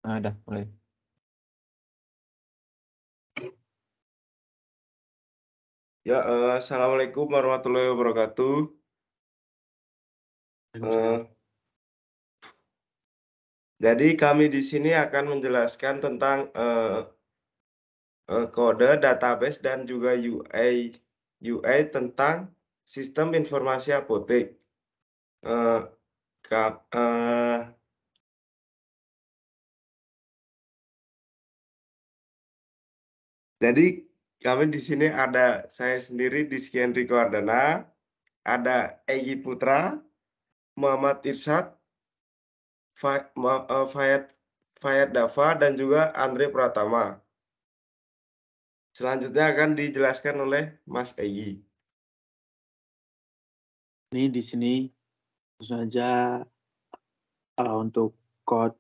Udah mulai. Ya, assalamualaikum warahmatullahi wabarakatuh. Waalaikumsalam. Jadi kami di sini akan menjelaskan tentang kode database dan juga UI tentang sistem informasi apotek. Eh, ka- eh, jadi kami di sini ada saya sendiri Dizky Enrico Ardana, ada Egy Putra, Muhammad Irsyad, Fayad Dava, dan juga Andre Pratama. Selanjutnya akan dijelaskan oleh Mas Egy. Ini di sini langsung aja untuk code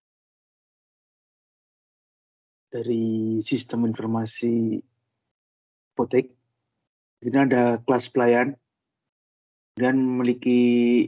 dari sistem informasi apotek. Ini ada kelas pelayan dan memiliki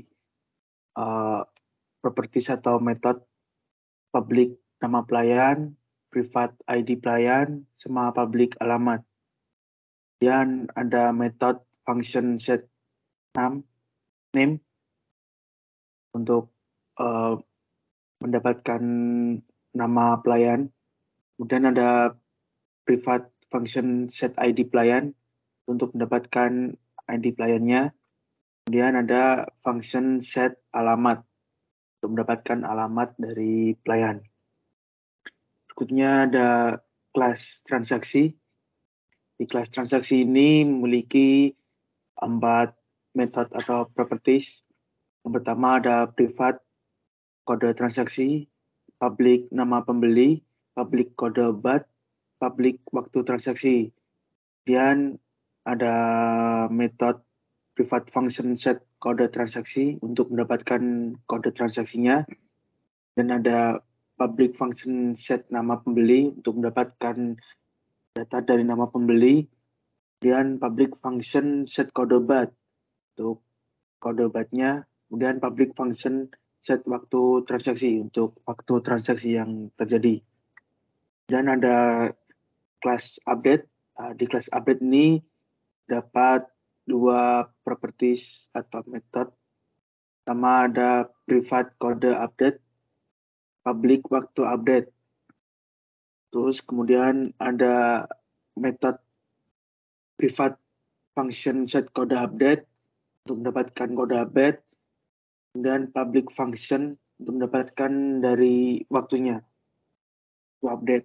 properties atau metode public nama pelayan, private ID pelayan, sama public alamat. Dan ada metode function set name untuk mendapatkan nama pelayan. Kemudian ada private function set ID pelayan untuk mendapatkan ID pelayannya. Kemudian ada function set alamat untuk mendapatkan alamat dari pelayan. Berikutnya ada kelas transaksi. Di kelas transaksi ini memiliki 4 metode atau properties. Yang pertama ada private kode transaksi, public nama pembeli, public kode obat, public waktu transaksi. Kemudian ada metode private function set kode transaksi untuk mendapatkan kode transaksinya. Dan ada public function set nama pembeli untuk mendapatkan data dari nama pembeli. Kemudian public function set kode obat untuk kode obatnya. Kemudian public function set waktu transaksi untuk waktu transaksi yang terjadi. Dan ada kelas update. Di kelas update ini dapat 2 properties atau metode. Pertama ada private kode update, public waktu update. Terus kemudian ada metode private function set kode update untuk mendapatkan kode update, dan public function untuk mendapatkan dari waktunya update.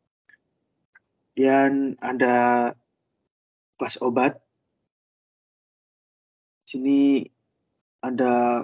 Dan ada kelas obat. Sini ada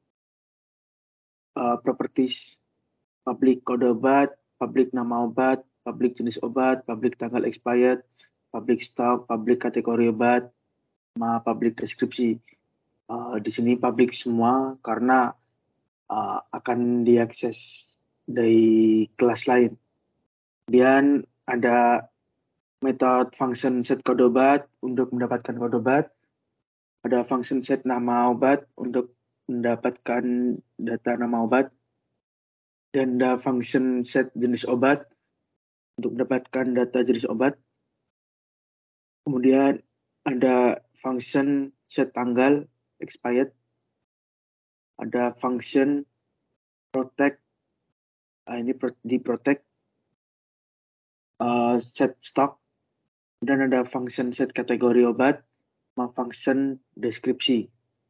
properties public kode obat, public nama obat, public jenis obat, public tanggal expired, public stock, public kategori obat, sama public deskripsi. Di sini public semua karena akan diakses dari kelas lain. Kemudian ada metode function set kode obat untuk mendapatkan kode obat. Ada function set nama obat untuk mendapatkan data nama obat. Dan ada function set jenis obat untuk mendapatkan data jenis obat. Kemudian ada function set tanggal expired. Ada function protect. Ini di protect set stock. Dan ada function set kategori obat sama function deskripsi.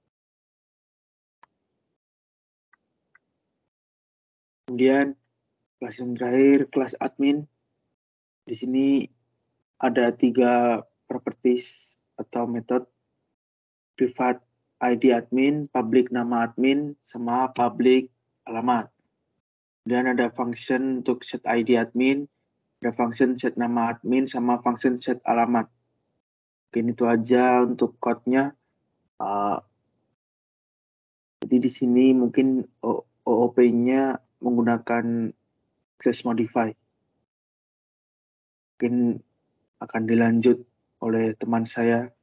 Kemudian kelas yang terakhir, kelas admin. Di sini ada 3 properties atau metode. Private ID admin, public nama admin, sama public alamat. Dan ada function untuk set ID admin, ada function set nama admin, sama function set alamat. Mungkin itu aja untuk code-nya. Jadi di sini mungkin OOP-nya menggunakan access modify. Mungkin akan dilanjut oleh teman saya.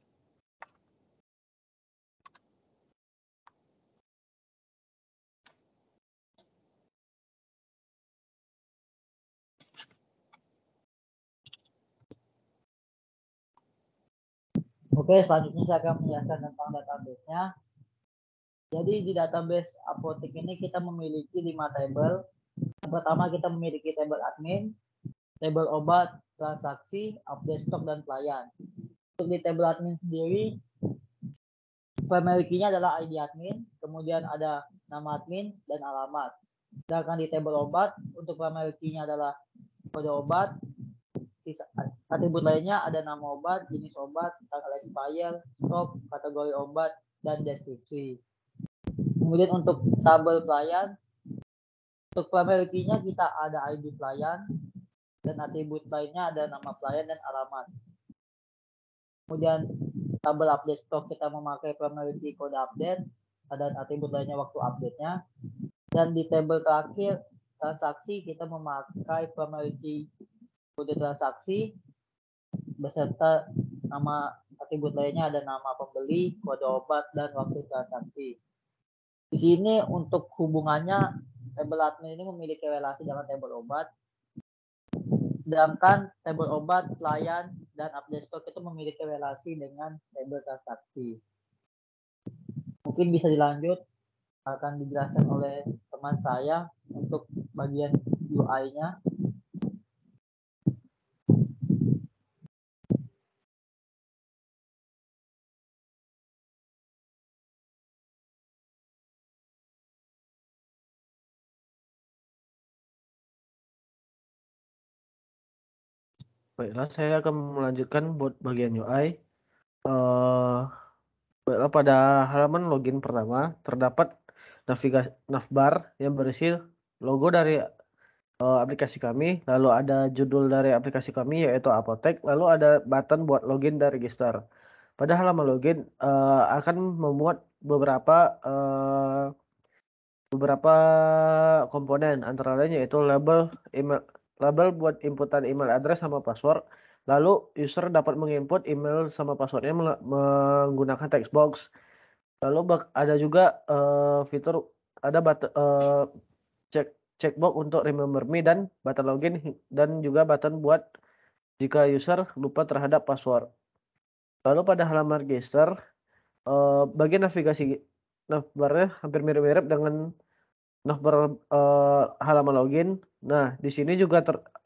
Oke, selanjutnya saya akan menjelaskan tentang database-nya. Jadi di database apotek ini kita memiliki 5 tabel. Yang pertama kita memiliki tabel admin, tabel obat, transaksi, update stok, dan pelayan. Untuk di tabel admin sendiri, primary key-nya adalah ID admin, kemudian ada nama admin dan alamat. Sedangkan di tabel obat, untuk primary key-nya adalah kode obat, atribut lainnya ada nama obat, jenis obat, tanggal expire, stok, kategori obat, dan deskripsi. Kemudian untuk tabel pelayan, untuk primary key-nya kita ada ID pelayan, dan atribut lainnya ada nama pelayan dan alamat. Kemudian tabel update stok kita memakai primary key kode update, dan atribut lainnya waktu update-nya. Dan di tabel terakhir, transaksi kita memakai primary key kode transaksi, beserta nama atribut lainnya ada nama pembeli, kode obat, dan waktu transaksi. Di sini untuk hubungannya, tabel admin ini memiliki relasi dengan tabel obat, sedangkan tabel obat, pelayan, dan update stok itu memiliki relasi dengan tabel transaksi. Mungkin bisa dilanjut, akan dijelaskan oleh teman saya untuk bagian UI-nya. Baiklah, saya akan melanjutkan buat bagian UI. Baiklah, pada halaman login pertama terdapat navbar yang berisi logo dari aplikasi kami, lalu ada judul dari aplikasi kami yaitu Apotek, lalu ada button buat login dan register. Pada halaman login akan memuat beberapa komponen, antara lain yaitu label email, label buat inputan email address sama password. Lalu user dapat menginput email sama passwordnya menggunakan text box. Lalu ada juga fitur ada checkbox untuk remember me dan button login, dan juga button buat jika user lupa terhadap password. Lalu pada halaman register, bagian navigasi navbarnya hampir mirip-mirip dengan navbar halaman login. Nah, di sini juga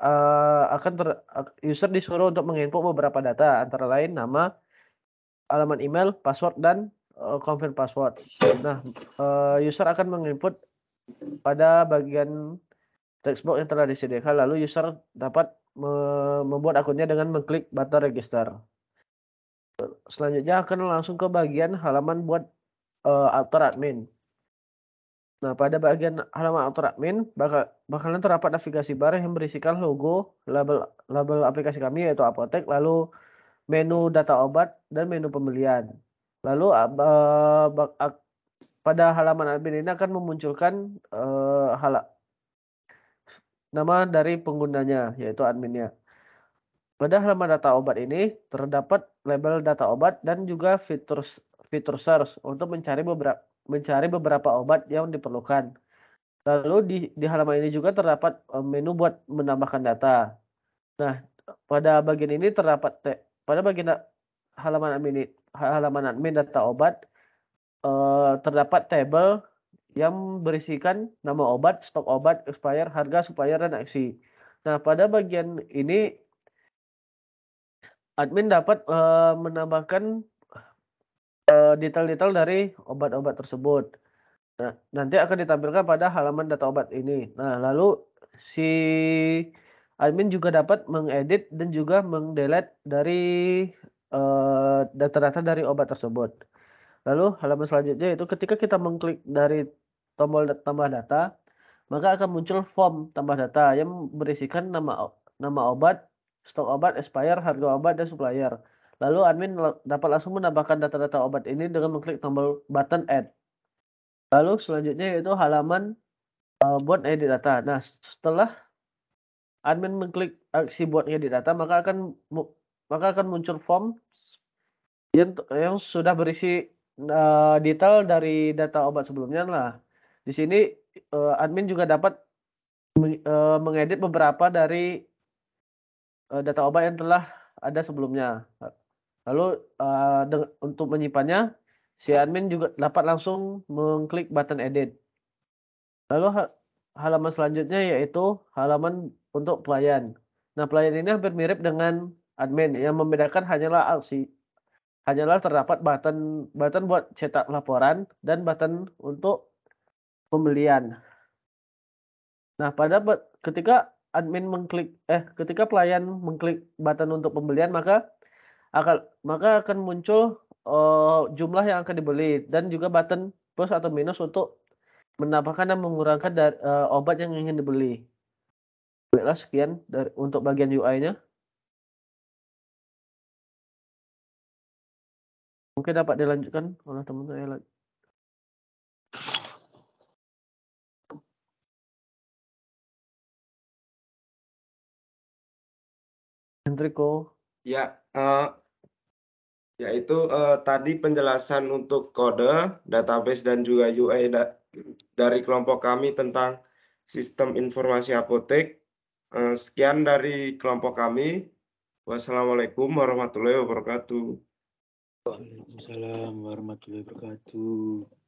user disuruh untuk menginput beberapa data, antara lain nama, alamat email, password, dan confirm password. Nah, user akan menginput pada bagian text box yang telah disediakan, lalu user dapat membuat akunnya dengan mengklik button register. Selanjutnya akan langsung ke bagian halaman buat author admin. Nah, pada bagian halaman author admin bakalan terdapat navigasi bar yang berisikan logo, label aplikasi kami yaitu Apotek, lalu menu data obat dan menu pembelian. Lalu pada halaman admin ini akan memunculkan nama dari penggunanya yaitu adminnya. Pada halaman data obat ini terdapat label data obat dan juga fitur search untuk mencari beberapa obat yang diperlukan. Lalu di halaman ini juga terdapat menu buat menambahkan data. Nah, pada bagian ini terdapat pada bagian halaman admin data obat terdapat tabel yang berisikan nama obat, stok obat, expire, harga, supplier, dan aksi. Nah, pada bagian ini admin dapat menambahkan detail-detail dari obat-obat tersebut. Nah, nanti akan ditampilkan pada halaman data obat ini. Nah, lalu si admin juga dapat mengedit dan juga mendelete dari data-data dari obat tersebut. Lalu halaman selanjutnya itu ketika kita mengklik dari tombol tambah data, maka akan muncul form tambah data yang berisikan nama obat, stok obat, expire, harga obat, dan supplier. Lalu admin dapat langsung menambahkan data-data obat ini dengan mengklik tombol button add. Lalu selanjutnya yaitu halaman buat edit data. Nah, setelah admin mengklik aksi buat edit data, maka akan muncul form yang sudah berisi detail dari data obat sebelumnya. Nah, di sini admin juga dapat mengedit beberapa dari data obat yang telah ada sebelumnya. Lalu untuk menyimpannya, si admin juga dapat langsung mengklik button edit. Lalu halaman selanjutnya yaitu halaman untuk pelayan. Nah, pelayan ini hampir mirip dengan admin, yang membedakan hanyalah terdapat button buat cetak laporan dan button untuk pembelian. Nah, ketika ketika pelayan mengklik button untuk pembelian, maka akan muncul jumlah yang akan dibeli dan juga button plus atau minus untuk menambahkan dan mengurangkan obat yang ingin dibeli. Baiklah, sekian untuk bagian UI-nya. Mungkin dapat dilanjutkan oleh teman saya lagi. Hendriko. Ya, yaitu tadi penjelasan untuk kode, database, dan juga UI dari kelompok kami tentang sistem informasi apotek. Sekian dari kelompok kami. Wassalamualaikum warahmatullahi wabarakatuh. Waalaikumsalam warahmatullahi wabarakatuh.